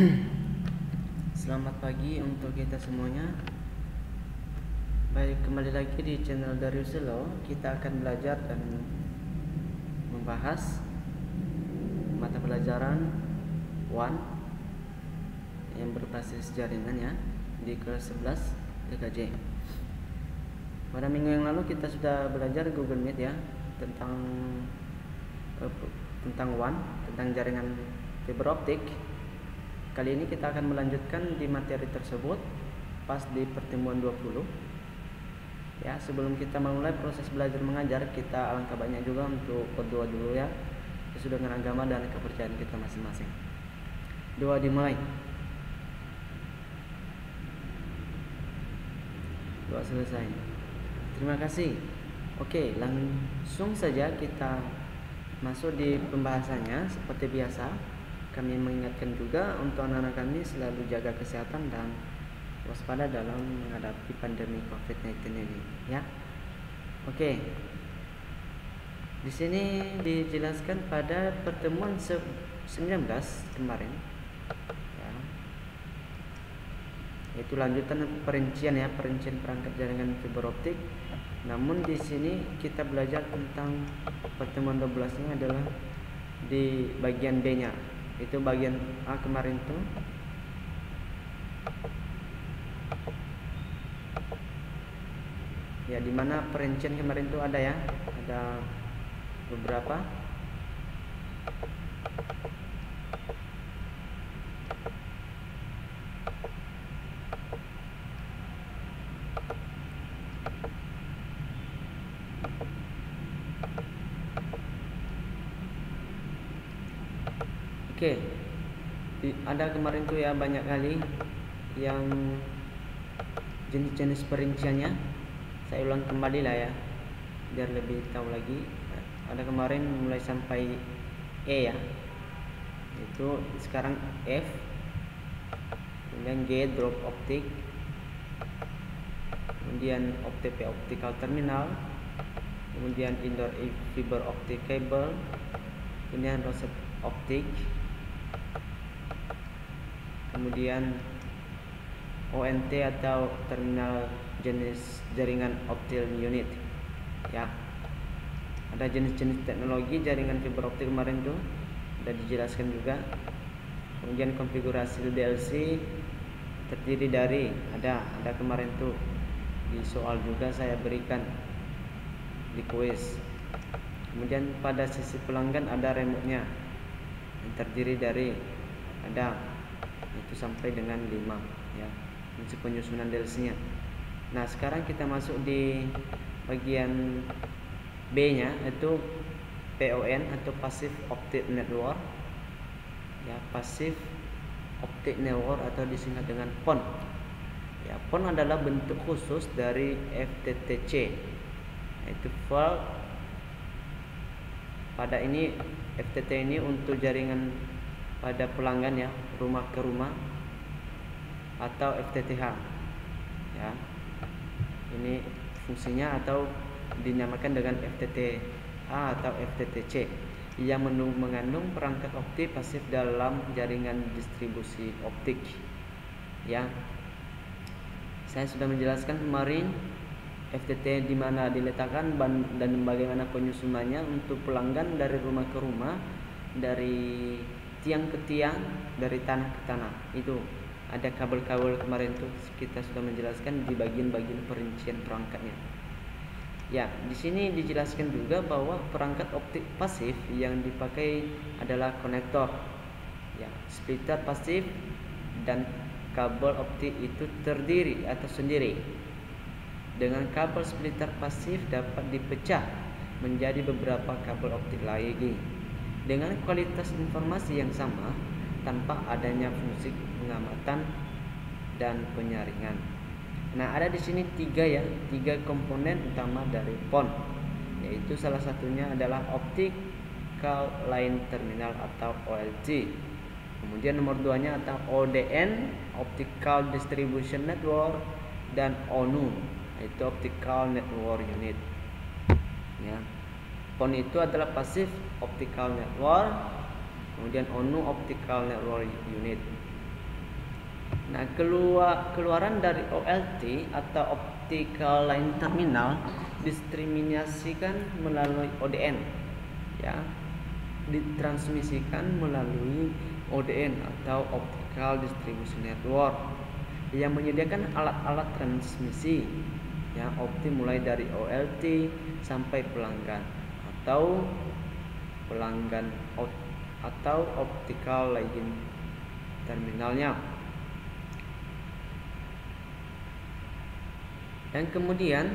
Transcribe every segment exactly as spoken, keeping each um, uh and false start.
Selamat pagi untuk kita semuanya. Baik, kembali lagi di channel Darius Selo. Kita akan belajar dan membahas mata pelajaran one yang berbasis jaringan ya, di kelas sebelas T K J. Pada minggu yang lalu kita sudah belajar Google Meet ya, tentang eh, tentang one, tentang jaringan fiber optik. Kali ini kita akan melanjutkan di materi tersebut pas di pertemuan dua puluh. Ya, sebelum kita memulai proses belajar mengajar, kita alangkah banyak juga untuk berdoa dulu ya, sesuai dengan agama dan kepercayaan kita masing-masing. Doa dimulai. Doa selesai. Terima kasih. Oke, langsung saja kita masuk di pembahasannya. Seperti biasa, kami mengingatkan juga untuk anak-anak kami selalu jaga kesehatan dan waspada dalam menghadapi pandemi covid sembilan belas ini ya. Oke. Di sini dijelaskan pada pertemuan sembilan belas kemarin ya. Itu lanjutan perincian ya, perincian perangkat jaringan fiber optik. Namun di sini kita belajar tentang pertemuan dua belas ini adalah di bagian B-nya. Itu bagian A kemarin tuh ya, dimana perincian kemarin tuh ada ya, ada beberapa. Oke, ada kemarin tuh ya banyak kali yang jenis-jenis perinciannya. Saya ulang kembali lah ya, biar lebih tahu lagi. Ada kemarin mulai sampai E ya, itu sekarang F, kemudian G drop optik, kemudian O T P optical terminal, kemudian indoor fiber optic cable, kemudian roset optik, kemudian O N T atau terminal jenis jaringan optil unit ya. Ada jenis-jenis teknologi jaringan fiber optik kemarin tuh sudah dijelaskan juga. Kemudian konfigurasi D L C terdiri dari ada ada kemarin tuh di soal juga saya berikan di kuis. Kemudian pada sisi pelanggan ada remote-nya yang terdiri dari ada itu sampai dengan lima ya, fungsi penyusunan D L C-nya. Nah, sekarang kita masuk di bagian B-nya, itu P O N atau Passive Optic Network. Ya, Passive Optic Network atau disingkat dengan P O N. Ya, P O N adalah bentuk khusus dari F T T C. Yaitu fault pada ini F T T ini untuk jaringan pada pelanggan ya, rumah ke rumah atau F T T H ya. Ini fungsinya atau dinamakan dengan F T T H atau F T T C yang mengandung perangkat optik pasif dalam jaringan distribusi optik ya. Saya sudah menjelaskan kemarin F T T di mana diletakkan dan bagaimana penyusunannya untuk pelanggan dari rumah ke rumah, dari tiang ke tiang, dari tanah ke tanah. Itu ada kabel-kabel kemarin tuh kita sudah menjelaskan di bagian-bagian perincian perangkatnya. Ya, di sini dijelaskan juga bahwa perangkat optik pasif yang dipakai adalah konektor, ya, splitter pasif, dan kabel optik itu terdiri atau sendiri. Dengan kabel splitter pasif dapat dipecah menjadi beberapa kabel optik lagi dengan kualitas informasi yang sama tanpa adanya fungsi pengamatan dan penyaringan. Nah, ada di sini tiga ya, tiga komponen utama dari P O N, yaitu salah satunya adalah Optical Line Terminal atau O L T. Kemudian nomor duanya atau O D N, Optical Distribution Network, dan O N U, yaitu Optical Network Unit. Ya. P O N itu adalah Passive Optical Network, kemudian O N U Optical Network Unit. Nah, keluar keluaran dari O L T atau Optical Line Terminal ditransmisikan melalui O D N, ya, ditransmisikan melalui O D N atau Optical Distribution Network yang menyediakan alat-alat transmisi yang optim mulai dari O L T sampai pelanggan atau pelanggan atau optical line terminalnya. Dan kemudian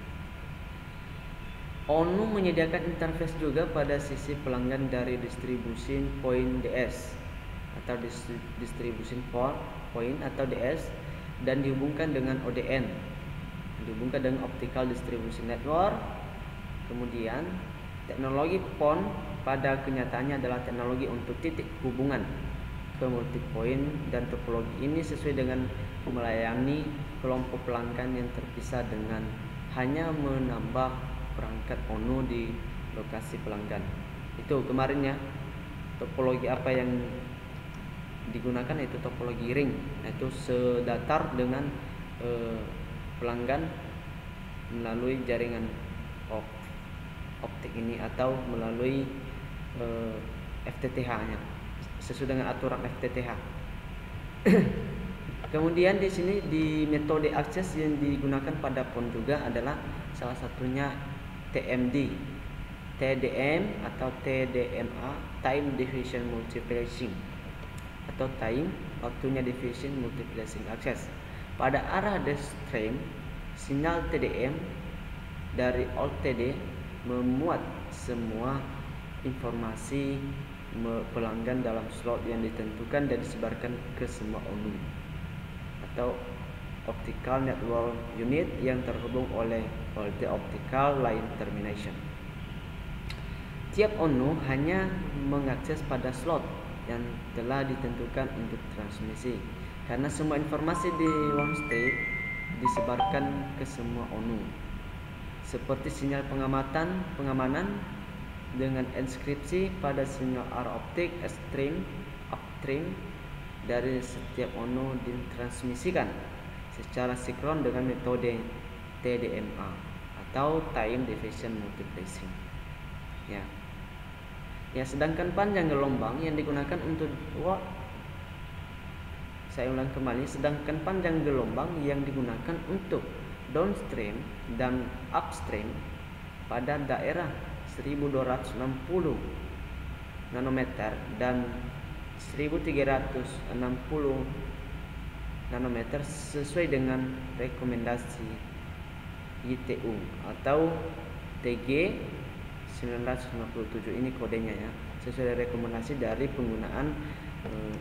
O N U menyediakan interface juga pada sisi pelanggan dari distribution point D S atau distribution point atau D S dan dihubungkan dengan O D N, dihubungkan dengan optical distribution network. Kemudian teknologi P O N pada kenyataannya adalah teknologi untuk titik hubungan ke multipoint, dan topologi ini sesuai dengan melayani kelompok pelanggan yang terpisah dengan hanya menambah perangkat O N U di lokasi pelanggan. Itu kemarin ya, topologi apa yang digunakan itu topologi ring, yaitu sedatar dengan eh, pelanggan melalui jaringan op optik ini atau melalui eh, F T T H-nya sesuai dengan aturan F T T H. Kemudian di sini di metode akses yang digunakan pada P O N juga adalah salah satunya T M D, T D M atau T D M A, Time Division Multiplexing atau time waktunya division multiplexing access. Pada arah downstream, sinyal T D M dari old T D memuat semua informasi pelanggan dalam slot yang ditentukan dan disebarkan ke semua O N U atau optical network unit yang terhubung oleh multi optical line termination. Tiap O N U hanya mengakses pada slot yang telah ditentukan untuk transmisi, karena semua informasi di one state disebarkan ke semua O N U, seperti sinyal pengamatan pengamanan dengan enskripsi pada sinyal arah optik upstream upstream dari setiap O N U ditransmisikan secara sinkron dengan metode T D M A atau Time Division Multiplexing. Ya. Ya, sedangkan panjang gelombang yang digunakan untuk wah, saya ulang kembali, sedangkan panjang gelombang yang digunakan untuk downstream dan upstream pada daerah seribu dua ratus enam puluh nanometer dan seribu tiga ratus enam puluh nanometer sesuai dengan rekomendasi I T U atau T G sembilan ratus lima puluh tujuh, ini kodenya ya, sesuai rekomendasi dari penggunaan eh,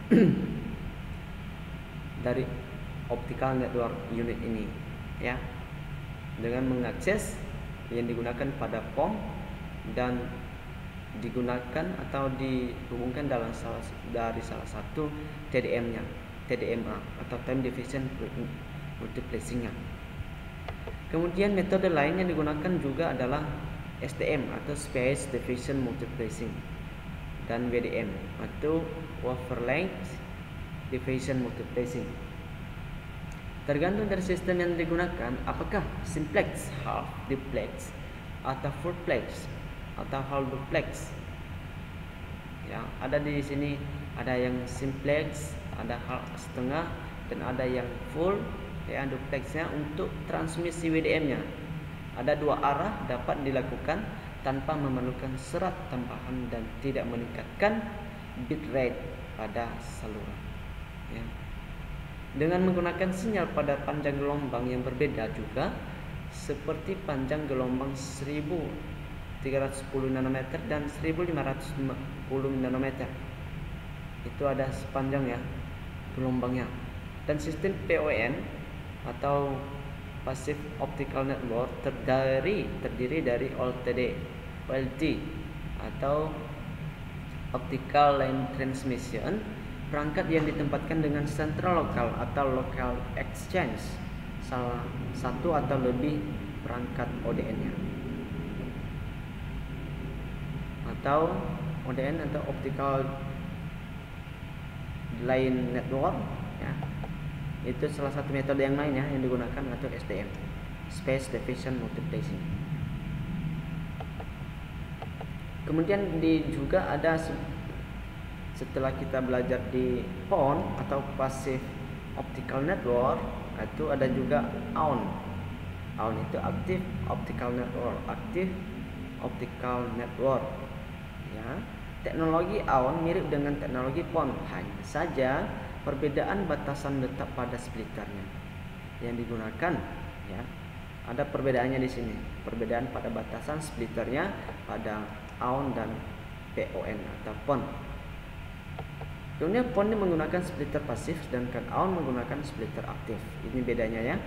dari optical network unit ini ya, dengan mengakses yang digunakan pada P O M dan digunakan atau dihubungkan dalam salah dari salah satu T D M-nya, T D M A atau Time Division Multiplexing-nya. Kemudian metode lain yang digunakan juga adalah S D M atau Space Division Multiplexing dan W D M atau Wavelength Division Multiplexing. Tergantung dari sistem yang digunakan, apakah simplex, half duplex, atau fullplex, atau half duplex. Ya, ada di sini ada yang simplex, ada half setengah, dan ada yang full ya duplexnya. Untuk transmisi W D M-nya ada dua arah dapat dilakukan tanpa memerlukan serat tambahan dan tidak meningkatkan bitrate pada saluran. Ya. Dengan menggunakan sinyal pada panjang gelombang yang berbeda juga, seperti panjang gelombang seribu tiga ratus sepuluh nanometer dan seribu lima ratus lima puluh nanometer. Itu ada sepanjang ya gelombangnya. Dan sistem P O N atau Passive Optical Network terdiri terdiri dari O L T D, O L T atau Optical Line Transmission, perangkat yang ditempatkan dengan central lokal atau local exchange, salah satu atau lebih perangkat O D N-nya, atau O D N atau Optical Line Network ya. Itu salah satu metode yang lain ya yang digunakan untuk S D M, Space Division Multiplexing. Kemudian di juga ada setelah kita belajar di P O N atau Passive Optical Network, itu ada juga A O N. A O N itu Active Optical Network, Active Optical Network. Ya, teknologi A O N mirip dengan teknologi P O N, hanya saja perbedaan batasan letak pada splitternya yang digunakan. Ya, ada perbedaannya di sini. Perbedaan pada batasan splitternya pada A O N dan P O N atau P O N. Kemudian P O N ini menggunakan splitter pasif, sedangkan A O N menggunakan splitter aktif. Ini bedanya ya.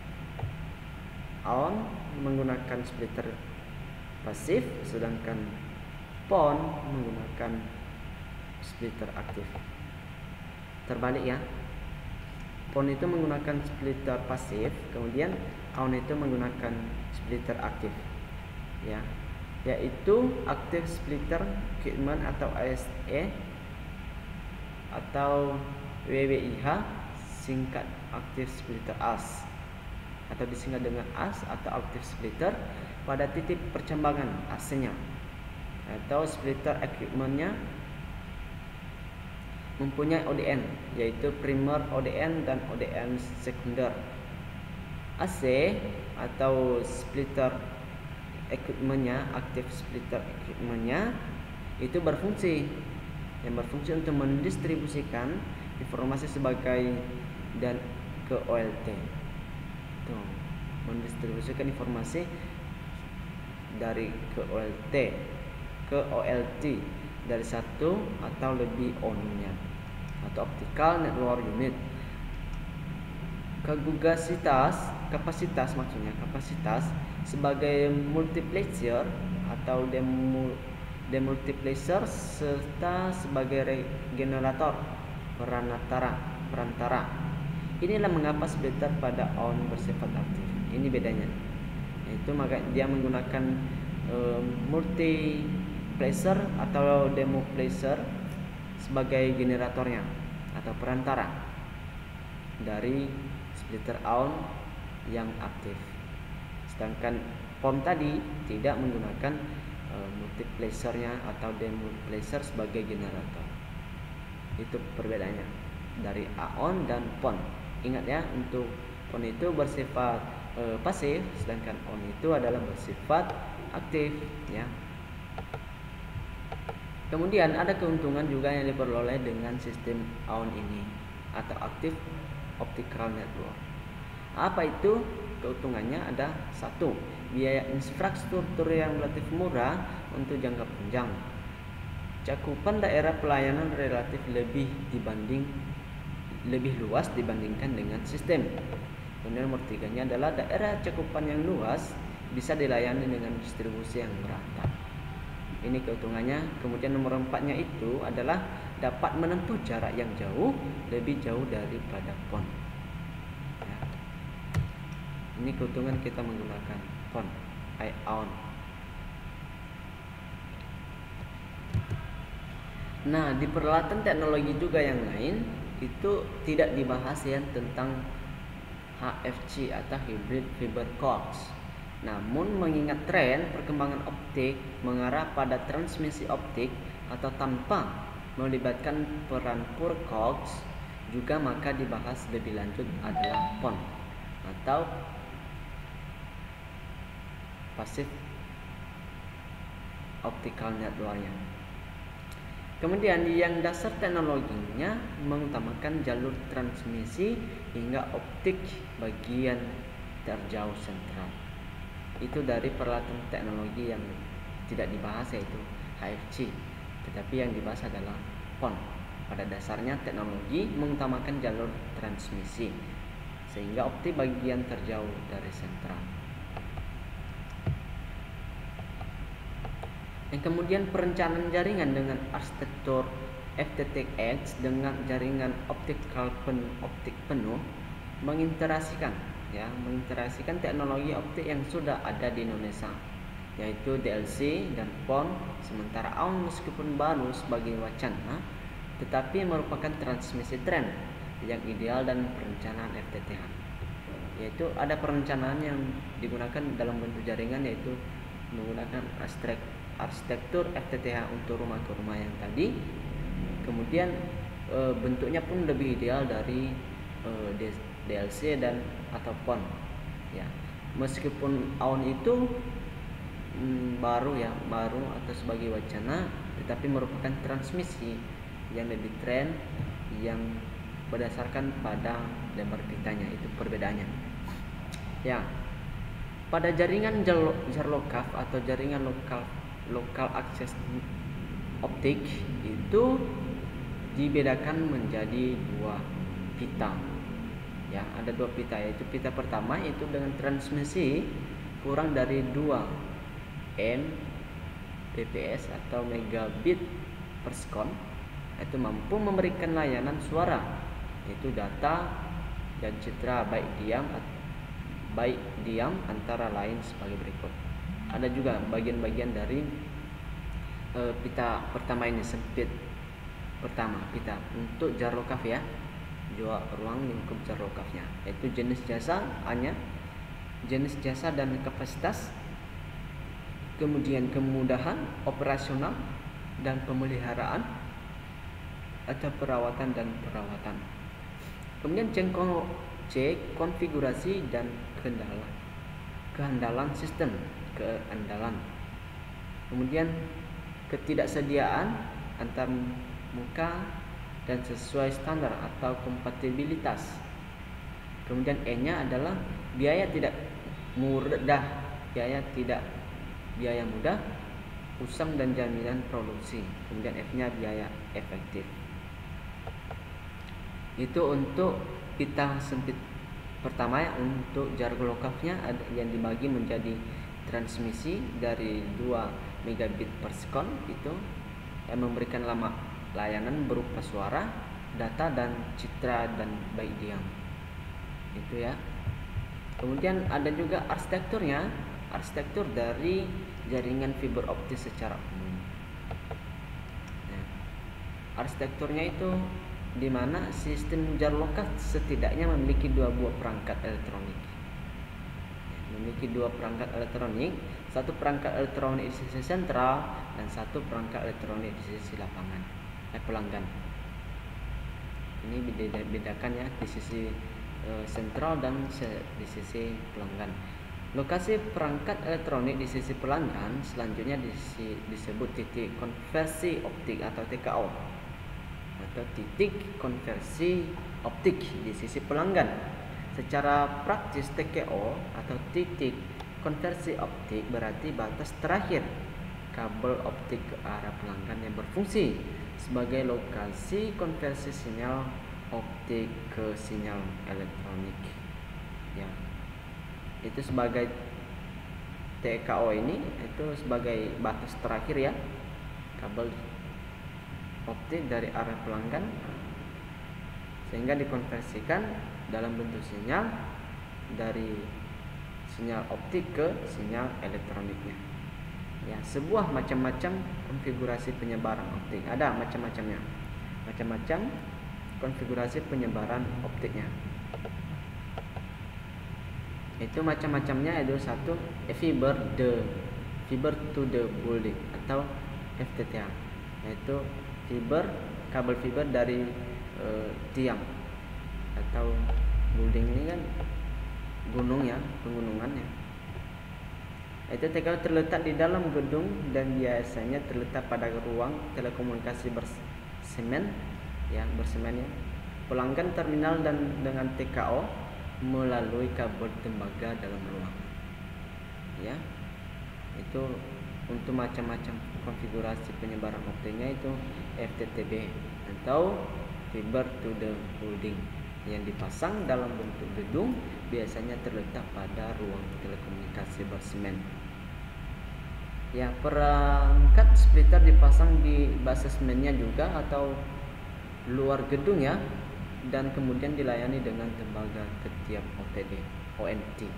A O N menggunakan splitter pasif, sedangkan P O N menggunakan splitter aktif. Terbalik ya. P O N itu menggunakan splitter pasif, kemudian A O N itu menggunakan splitter aktif. Ya, yaitu Active Splitter Equipment atau A S E atau W W I H, singkat Active Splitter A S, atau disingkat dengan A S atau Active Splitter pada titik percambangan A S-nya, atau splitter equipmentnya mempunyai O D N, yaitu primer O D N dan O D N sekunder. A C atau splitter equipmentnya, Active Splitter equipmentnya itu berfungsi yang berfungsi untuk mendistribusikan informasi sebagai dan ke O L T. Tuh, mendistribusikan informasi dari ke O L T ke O L T dari satu atau lebih on-nya atau optical network unit. Kapasitas, kapasitas maksudnya kapasitas sebagai multiplexer atau demu demultiplexer serta sebagai generator perantara perantara. Inilah mengapa splitter pada A O N bersifat aktif. Ini bedanya. Itu maka dia menggunakan um, multiplexer atau demultiplexer sebagai generatornya atau perantara dari splitter A O N yang aktif. Sedangkan P O N tadi tidak menggunakan multiplexernya atau demultiplexer sebagai generator. Itu perbedaannya dari A O N dan P O N. Ingat ya, untuk P O N itu bersifat e, pasif, sedangkan A O N itu adalah bersifat aktif ya. Kemudian ada keuntungan juga yang diperoleh dengan sistem A O N ini atau Active Optical Network. Apa itu? Keuntungannya ada satu, biaya infrastruktur yang relatif murah untuk jangka panjang. Cakupan daerah pelayanan relatif lebih dibanding lebih luas dibandingkan dengan sistem. Kemudian nomor tiganya adalah daerah cakupan yang luas bisa dilayani dengan distribusi yang merata. Ini keuntungannya. Kemudian nomor empatnya itu adalah dapat menempuh jarak yang jauh lebih jauh daripada P O N. Ini keuntungan kita menggunakan P O N, A O N. Nah, di peralatan teknologi juga yang lain itu tidak dibahas ya tentang H F C atau Hybrid Fiber Coax. Namun mengingat tren perkembangan optik mengarah pada transmisi optik atau tanpa melibatkan peran pure coax juga, maka dibahas lebih lanjut adalah P O N atau Passive Optical Network-nya. Kemudian yang dasar teknologinya mengutamakan jalur transmisi hingga optik bagian terjauh sentral. Itu dari peralatan teknologi yang tidak dibahas yaitu H F C, tetapi yang dibahas adalah P O N. Pada dasarnya teknologi mengutamakan jalur transmisi sehingga optik bagian terjauh dari sentral. Dan kemudian perencanaan jaringan dengan arsitektur F T T X dengan jaringan optikal pen, optik penuh mengintegrasikan ya, mengintegrasikan teknologi optik yang sudah ada di Indonesia, yaitu D L C dan P O N. Sementara A O N meskipun baru sebagai wacana, tetapi merupakan transmisi tren yang ideal dan perencanaan F T T H. Yaitu ada perencanaan yang digunakan dalam bentuk jaringan, yaitu menggunakan arsitektur F T T H untuk rumah ke rumah yang tadi. Kemudian e, bentuknya pun lebih ideal dari e, D L C dan atau P O N ya. Meskipun A W N itu mm, baru ya, baru atau sebagai wacana, tetapi merupakan transmisi yang lebih tren yang berdasarkan pada lebar pitanya, itu perbedaannya. Ya. Pada jaringan Jarlokaf atau jaringan lokal lokal akses optik itu dibedakan menjadi dua pita. Ya, ada dua pita, yaitu pita pertama itu dengan transmisi kurang dari dua Mbps atau megabit per second, itu mampu memberikan layanan suara, yaitu data dan citra baik diam baik diam antara lain sebagai berikut. Ada juga bagian-bagian dari e, pita pertama ini, sempit pertama pita untuk Jarlokaf ya, dua ruang lingkup Jarlokafnya, yaitu jenis jasa hanya jenis jasa dan kapasitas, kemudian kemudahan operasional dan pemeliharaan atau perawatan dan perawatan. Kemudian jengkol C, konfigurasi dan keandalan keandalan sistem keandalan. Kemudian ketidaksediaan antar muka dan sesuai standar atau kompatibilitas. Kemudian E-nya adalah biaya tidak mudah, biaya tidak biaya mudah, usang dan jaminan produksi. Kemudian F-nya biaya efektif. Itu untuk pita sempit pertama ya. Untuk Jarlokafnya yang dibagi menjadi transmisi dari dua megabit per second, itu yang memberikan lama layanan berupa suara, data dan citra dan baik diam. Itu ya. Kemudian ada juga arsitekturnya, arsitektur dari jaringan fiber optis secara umum. Nah, arsitekturnya itu di mana sistem Jarlokaf setidaknya memiliki dua buah perangkat elektronik. Memiliki dua perangkat elektronik, satu perangkat elektronik di sisi sentral dan satu perangkat elektronik di sisi lapangan, eh, pelanggan. Ini beda-bedakan ya, di sisi e, sentral dan se, di sisi pelanggan. Lokasi perangkat elektronik di sisi pelanggan selanjutnya disi, disebut titik konversi optik atau T K O, atau titik konversi optik di sisi pelanggan. Secara praktis T K O atau titik konversi optik berarti batas terakhir kabel optik ke arah pelanggan yang berfungsi sebagai lokasi konversi sinyal optik ke sinyal elektronik. Ya. Itu sebagai T K O ini itu sebagai batas terakhir ya, kabel optik dari arah pelanggan sehingga dikonversikan dalam bentuk sinyal dari sinyal optik ke sinyal elektroniknya. Ya, sebuah macam-macam konfigurasi penyebaran optik. Ada macam-macamnya. Macam-macam konfigurasi penyebaran optiknya. Itu macam-macamnya itu satu fiber the fiber to the building atau F T T H, yaitu fiber kabel fiber dari e, tiang atau building ini kan gunung ya, pegunungan ya. Itu T K O terletak di dalam gedung dan biasanya terletak pada ruang telekomunikasi bersemen ya, bersemen ya. Pelanggan terminal dan dengan T K O melalui kabel tembaga dalam ruangan. Ya. Itu untuk macam-macam konfigurasi penyebaran optiknya itu F T T B atau fiber to the building yang dipasang dalam bentuk gedung, biasanya terletak pada ruang telekomunikasi bersemen. Ya, perangkat splitter dipasang di basismennya juga atau luar gedung ya, dan kemudian dilayani dengan tembaga ke tiap O T D, O N T.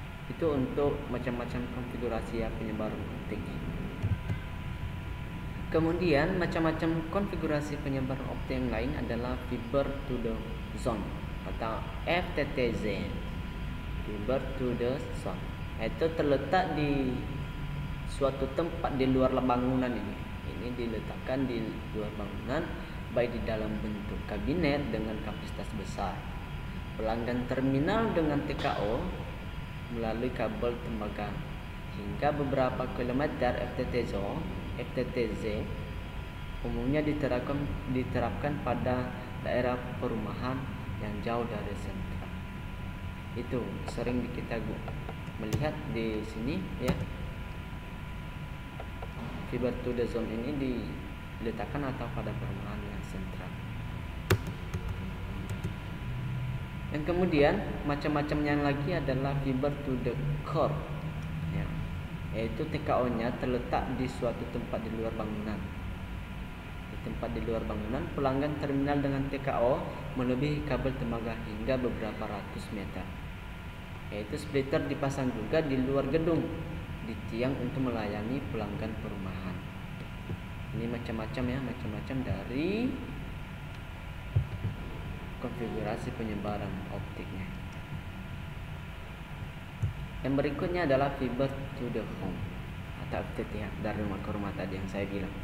Itu untuk macam-macam konfigurasi ya penyebaran optik. Kemudian macam-macam konfigurasi penyebaran optik yang lain adalah fiber to the zone atau F T T Z. Fiber to the zone itu terletak di suatu tempat di luar bangunan ini. Ini diletakkan di luar bangunan, baik di dalam bentuk kabinet dengan kapasitas besar. Pelanggan terminal dengan T K O melalui kabel tembaga hingga beberapa kilometer. F T T Z F T T Z umumnya diterapkan diterapkan pada daerah perumahan yang jauh dari sentra. Itu sering kita melihat di sini ya. Fiber to the zone ini diletakkan atau pada perumahan yang sentral. Yang kemudian macam-macam yang lagi adalah fiber to the core ya, yaitu T K O-nya terletak di suatu tempat di luar bangunan. Di tempat di luar bangunan, pelanggan terminal dengan T K O melebihi kabel tembaga hingga beberapa ratus meter. Yaitu splitter dipasang juga di luar gedung di tiang untuk melayani pelanggan perumahan. Ini macam-macam ya, macam-macam dari konfigurasi penyebaran optiknya. Yang berikutnya adalah fiber to the home atau F T T H dari rumah ke rumah tadi yang saya bilang.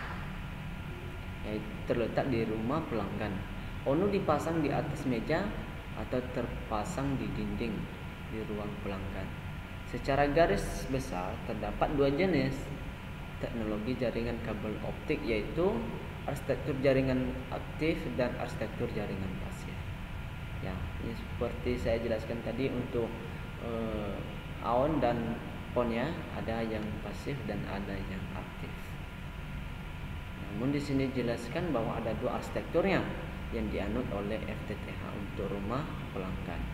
Yaitu terletak di rumah pelanggan. Onu dipasang di atas meja atau terpasang di dinding di ruang pelanggan. Secara garis besar terdapat dua jenis teknologi jaringan kabel optik, yaitu arsitektur jaringan aktif dan arsitektur jaringan pasif. Ya, ini seperti saya jelaskan tadi untuk eh, A O N dan P O N-nya ada yang pasif dan ada yang aktif. Namun di sini jelaskan bahwa ada dua arsitekturnya yang dianut oleh F T T H untuk rumah pelanggan,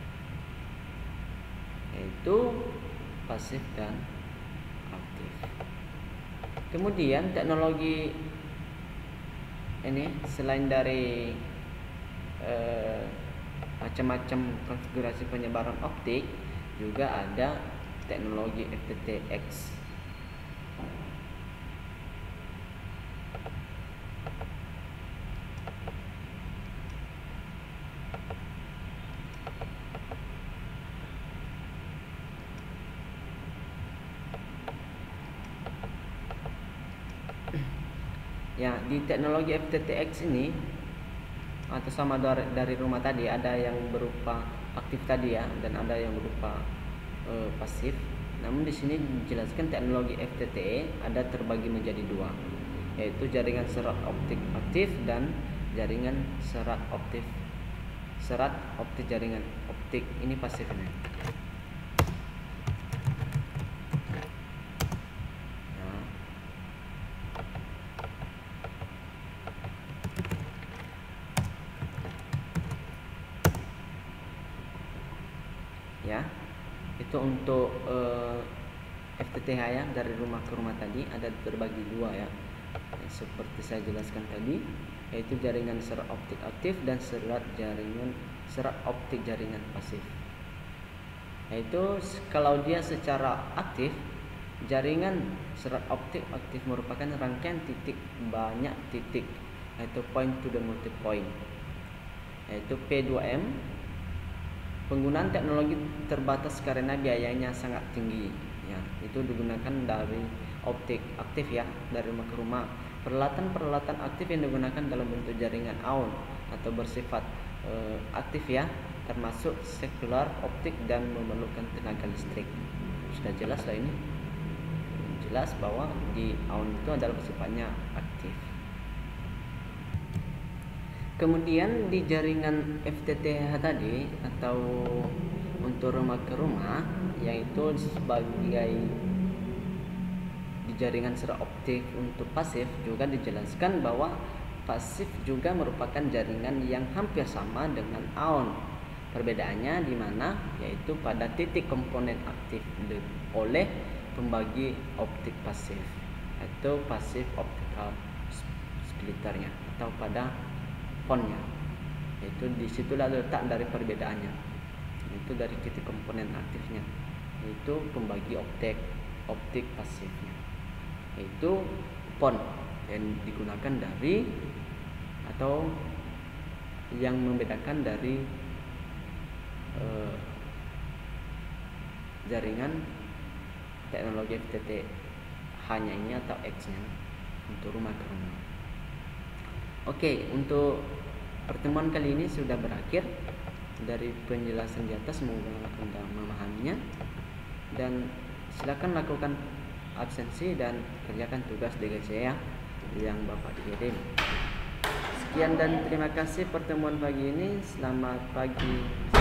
yaitu pasif dan aktif. Kemudian teknologi ini selain dari eh, macam-macam konfigurasi penyebaran optik, juga ada teknologi F T T X. Ya, di teknologi F T T X ini atau sama dari, dari rumah tadi, ada yang berupa aktif tadi ya, dan ada yang berupa e, pasif. Namun di sini dijelaskan teknologi F T T ada terbagi menjadi dua, yaitu jaringan serat optik aktif dan jaringan serat optik serat optik jaringan optik ini pasifnya. Ya, itu untuk uh, F T T H ya, dari rumah ke rumah tadi ada terbagi dua ya, seperti saya jelaskan tadi, yaitu jaringan serat optik aktif dan serat jaringan serat optik jaringan pasif. Yaitu kalau dia secara aktif, jaringan serat optik aktif merupakan rangkaian titik banyak titik, yaitu point to the multi point, yaitu P dua M. Penggunaan teknologi terbatas karena biayanya sangat tinggi ya. Itu digunakan dari optik aktif ya, dari rumah ke rumah. Peralatan-peralatan aktif yang digunakan dalam bentuk jaringan A O N atau bersifat e, aktif ya, termasuk sekular optik dan memerlukan tenaga listrik. Sudah jelas lah ini. Jelas bahwa di A O N itu adalah sifatnya aktif. Kemudian di jaringan F T T H tadi atau untuk rumah ke rumah, yaitu sebagai di jaringan serat optik untuk pasif, juga dijelaskan bahwa pasif juga merupakan jaringan yang hampir sama dengan A O N. Perbedaannya di mana? Yaitu pada titik komponen aktif oleh pembagi optik pasif atau pasif optical splitternya, atau pada P O N-nya. Itu disitulah letak dari perbedaannya, itu dari titik komponen aktifnya, yaitu pembagi optik optik pasifnya, yaitu P O N. yang digunakan dari atau yang membedakan dari eh, jaringan teknologi F T T H-nya ini atau X-nya untuk rumah ke rumah. Oke, untuk pertemuan kali ini sudah berakhir. Dari penjelasan di atas semoga Anda memahaminya, dan silakan lakukan absensi dan kerjakan tugas D G C ya yang Bapak kirim. Sekian dan terima kasih pertemuan pagi ini. Selamat pagi.